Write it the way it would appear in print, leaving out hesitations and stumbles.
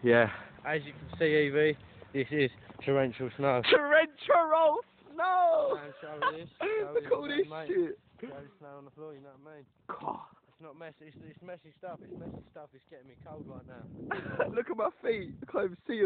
Yeah. As you can see, Evie, this is torrential snow. Torrentual snow! Man, show this. Look at all this shit. Show the snow on the floor, you know what I mean? God. It's not messy, it's messy stuff. It's messy stuff. It's getting me cold right now. Look at my feet. I can't even see